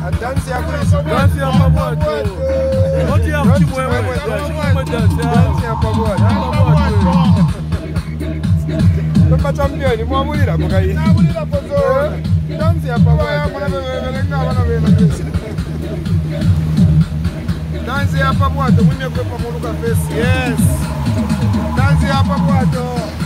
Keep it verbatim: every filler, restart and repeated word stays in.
Dansi ya kuishi. Dansi ya pamoja. Wote ya mtimu wewe. Dansi ya pamoja. Tumba championi muamulira mukai. Muamulira pozo. Dansi ya pamoja. Dansi ya pamoja. Mwenye kwa pamoja face. Yes. Dansi ya pamoja.